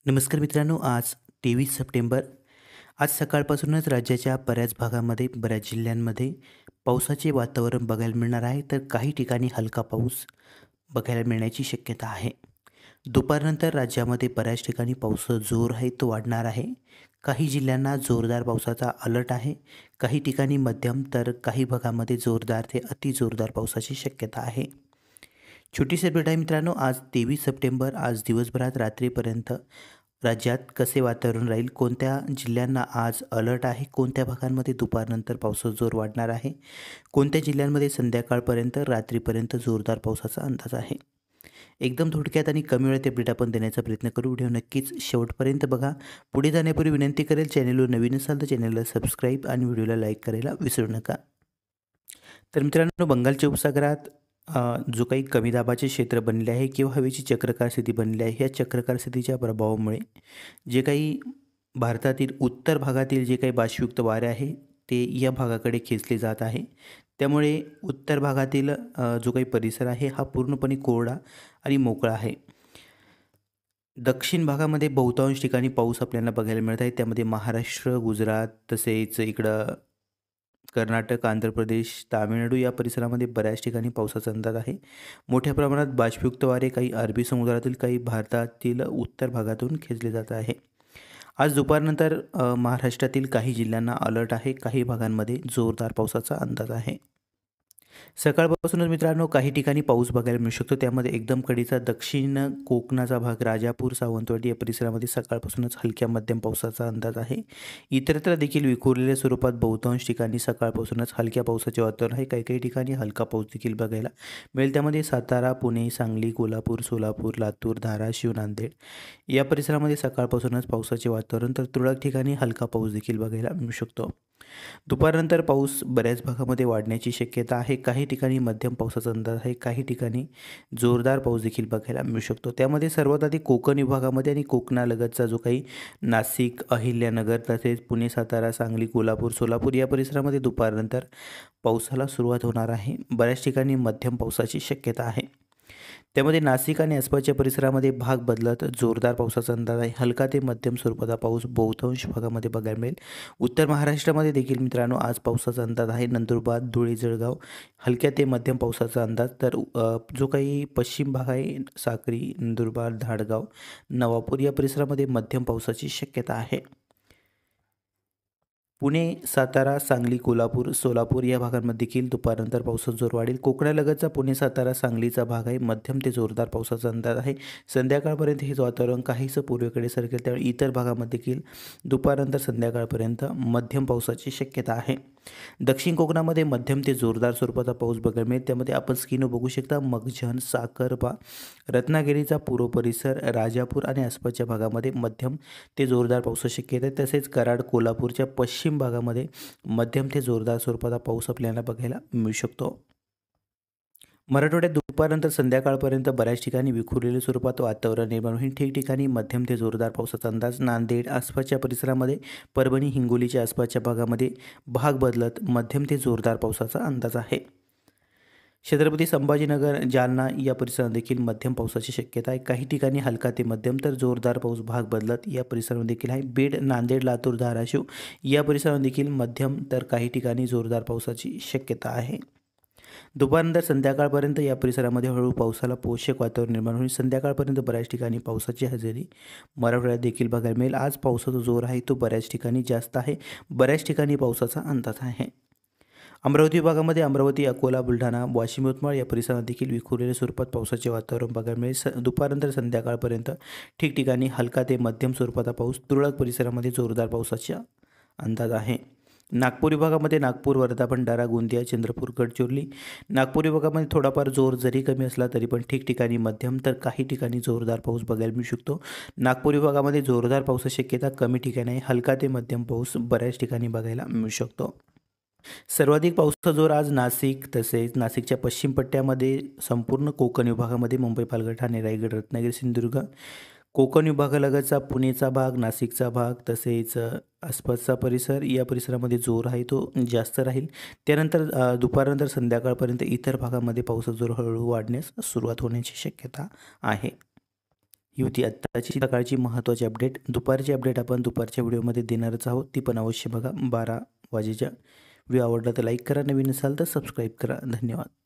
नमस्कार मित्रांनो, आज 23 सप्टेंबर. आज सकाळपासूनच राज्याच्या बऱ्याच भागामध्ये, बऱ्याच जिल्ह्यांमध्ये पावसाचे वातावरण बघायला मिळणार आहे. तर काही ठिकाणी हलका पाऊस बघायला मिळण्याची शक्यता आहे. दुपारनंतर राज्यामध्ये बऱ्याच ठिकाणी पावसाचा जोर आहे तो वाढणार आहे. काही जिल्ह्यांना जोरदार पावसाचा अलर्ट आहे. काही ठिकाणी मध्यम, तर काही भागामध्ये जोरदार ते अतिजोरदार पावसाची शक्यता आहे. छोटीशी अपडेट आहे मित्रांनो, आज 23 सप्टेंबर. आज दिवसभरात रात्रीपर्यंत राज्यात कसे वातावरण राहील, कोणत्या जिल्ह्यांना आज अलर्ट आहे, कोणत्या भागांमध्ये दुपारनंतर पावसाचा जोर वाढणार आहे, कोणत्या जिल्ह्यांमध्ये संध्याकाळपर्यंत रात्रीपर्यंत जोरदार पावसाचा अंदाज आहे. एकदम थोडक्यात आणि कमी वेळेत अपडेट आपण देण्याचा प्रयत्न करू. व्हिडिओ नक्कीच शेवटपर्यंत बघा. पुढे जाण्यापूर्वी विनंती करेल, चॅनलवर नवीन असाल तर चॅनलला सबस्क्राईब आणि व्हिडिओला लाईक करायला विसरू नका. तर मित्रांनो, बंगालच्या उपसागरात जो काही कमी दाबाचे क्षेत्र बनले आहे किंवा हवेची चक्राकार स्थिती बनली आहे, या चक्राकार स्थितीच्या प्रभावामुळे जे काही भारतातील उत्तर भागातील जे काही वाशयुक्त वारे आहे ते या भागाकडे खेचले जात आहे. त्यामुळे उत्तर भागातील जो काही परिसर आहे हा पूर्णपणे कोरडा आणि मोकळा आहे. दक्षिण भागामध्ये बहुतांश ठिकाणी पाऊस आपल्याला बघायला मिळत आहे. त्यामध्ये महाराष्ट्र, गुजरात, तसेच इकडं कर्नाटक, आंध्र प्रदेश, तामिळनाडू या परिसरामध्ये बऱ्याच ठिकाणी पावसाचा अंदाज आहे. मोठ्या प्रमाणात बाष्पयुक्त वारे काही अरबी समुद्रातील, काही भारतातील उत्तर भागातून खेचले जात आहे. आज दुपारनंतर महाराष्ट्रातील काही जिल्ह्यांना अलर्ट आहे. काही भागांमध्ये जोरदार पावसाचा अंदाज आहे. सकाळपासूनच मित्रांनो काही ठिकाणी पाऊस बघायला मिळू शकतो. त्यामध्ये एकदम कडीचा दक्षिण कोकणाचा भाग, राजापूर, सावंतवाडी या परिसरामध्ये सकाळपासूनच हलक्या मध्यम पावसाचा अंदाज आहे. इतरत्र देखील विखुरलेल्या स्वरूपात बहुतांश ठिकाणी सकाळपासूनच हलक्या पावसाचे वातावरण आहे. काही काही ठिकाणी हलका पाऊस देखील बघायला मिळेल. त्यामध्ये सातारा, पुणे, सांगली, कोल्हापूर, सोलापूर, लातूर, धाराशिव, नांदेड या परिसरामध्ये सकाळपासूनच पावसाचे वातावरण, तर तुरळक ठिकाणी हलका पाऊस देखील बघायला मिळू शकतो. दुपारनंतर पाऊस बऱ्याच भागामध्ये वाढण्याची शक्यता आहे. काही ठिकाणी मध्यम पावसाचा अंदाज आहे. काही ठिकाणी जोरदार पाऊस देखील बघायला मिळू शकतो. त्यामध्ये सर्वात आधी कोकण विभागामध्ये आणि कोकणालगतचा जो काही नाशिक, अहिल्यानगर, तसेच पुणे, सातारा, सांगली, कोल्हापूर, सोलापूर या परिसरामध्ये दुपारनंतर पावसाला सुरुवात होणार आहे. बऱ्याच ठिकाणी मध्यम पावसाची शक्यता आहे. त्यामध्ये नाशिक आणि आसपासच्या परिसरामध्ये भाग बदलत जोरदार पावसाचा अंदाज आहे. हलका ते मध्यम स्वरूपाचा पाऊस बहुतांश भागामध्ये बघायला मिळेल. उत्तर महाराष्ट्रामध्ये देखील मित्रांनो आज पावसाचा अंदाज आहे. नंदुरबार, धुळे, जळगाव हलक्या ते मध्यम पावसाचा अंदाज. तर जो काही पश्चिम भाग आहे, साक्री, नंदुरबार, धाडगाव, नवापूर या परिसरामध्ये मध्यम पावसाची शक्यता आहे. पुणे, सातारा, सांगली, कोल्हापूर, सोलापूर या भागांमध्ये देखील दुपारनंतर पावसाचा जोर वाढेल. कोकणालगतचा पुणे, सातारा, सांगलीचा भाग आहे. मध्यम ते जोरदार पावसाचा अंदाज आहे. संध्याकाळपर्यंत हे वातावरण काहीसं पूर्वेकडे सरकेल. त्यामुळे इतर भागामध्ये देखील दुपारनंतर संध्याकाळपर्यंत मध्यम पावसाची शक्यता आहे. दक्षिण कोकणामध्ये मध्यम ते जोरदार स्वरूपाचा पाऊस बघायला मिळेल. त्यामध्ये आपण स्क्रीनवर बघू शकता मगजन, साखरबा, रत्नागिरीचा पूर्व परिसर, राजापूर आणि आसपासच्या भागामध्ये मध्यम ते जोरदार पावसाची शक्यता आहे. तसेच कराड, कोल्हापूरच्या पश्चिम भागामध्ये मध्यम ते जोरदार स्वरूपाचा पाऊस आपल्याला बघायला मिळू शकतो. मराठवाड्यात दुपारनंतर संध्याकाळपर्यंत बऱ्याच ठिकाणी विखुरलेल्या स्वरूपात वातावरण निर्माण होईल. ठिकठिकाणी मध्यम ते जोरदार पावसाचा अंदाज. नांदेड आसपासच्या परिसरामध्ये, परभणी, हिंगोलीच्या आसपासच्या भागामध्ये भाग बदलत मध्यम ते जोरदार पावसाचा अंदाज आहे. छत्रपती संभाजीनगर, जालना या परिसरात देखील मध्यम पावसाची शक्यता आहे. काही ठिकाणी हलका ते मध्यम तर जोरदार पाऊस भाग बदलत या परिसरामध्ये देखील आहे. बीड, नांदेड, लातूर, धाराशिव या परिसरात देखील मध्यम तर काही ठिकाणी जोरदार पावसाची शक्यता आहे. दुपारनंतर संध्याकाळपर्यंत या परिसरामध्ये हळूहळू पावसाला पोषक वातावरण निर्माण होईल. संध्याकाळपर्यंत बऱ्याच ठिकाणी पावसाची हजेरी मराठवाड्यात देखील बघायला मिळेल. आज पावसाचा जोर आहे तो बऱ्याच ठिकाणी जास्त आहे. बऱ्याच ठिकाणी पावसाचा अंदाज आहे. अमरावती विभागामध्ये अमरावती, अकोला, बुलढाणा, वाशिम, यवतमाळ या परिसरात देखील विखुरलेल्या स्वरूपात पावसाचे वातावरण बघायला मिळेल. दुपारनंतर संध्याकाळपर्यंत ठिकठिकाणी हलका ते मध्यम स्वरूपाचा पाऊस, तुरळक परिसरामध्ये जोरदार पावसाचा अंदाज आहे. नागपूर विभागामध्ये नागपूर, वर्धा, भंडारा, गोंदिया, चंद्रपूर, गडचिरोली नागपूर विभागामध्ये थोडाफार जोर जरी कमी असला तरी पण ठिकठिकाणी मध्यम तर काही ठिकाणी जोरदार पाऊस बघायला मिळू शकतो. नागपूर विभागामध्ये जोरदार पावसाची शक्यता कमी ठिकाणी आहे. हलका ते मध्यम पाऊस बऱ्याच ठिकाणी बघायला मिळू शकतो. सर्वाधिक पावसाचा जोर आज नाशिक, तसेच नाशिकच्या पश्चिम पट्ट्यामध्ये संपूर्ण कोकण विभागामध्ये मुंबई, पालघर, ठाणे, रायगड, रत्नागिरी, सिंधुदुर्ग, कोकण विभागालगतचा पुणेचा भाग, नाशिकचा भाग, तसेच आसपासचा परिसर या परिसरामध्ये जोर आहे तो जास्त राहील. त्यानंतर दुपारनंतर संध्याकाळपर्यंत इतर भागामध्ये पावसाचा जोर हळूहळू वाढण्यास सुरुवात होण्याची शक्यता आहे. ही होती आत्ताची सकाळची महत्त्वाची अपडेट. दुपारची अपडेट आपण दुपारच्या व्हिडिओमध्ये देणारच आहोत, ती पण अवश्य बघा 12 वाजेच्या. व्हिडिओ आवडला तर लाईक करा, नवीन असाल तर सबस्क्राईब करा. धन्यवाद.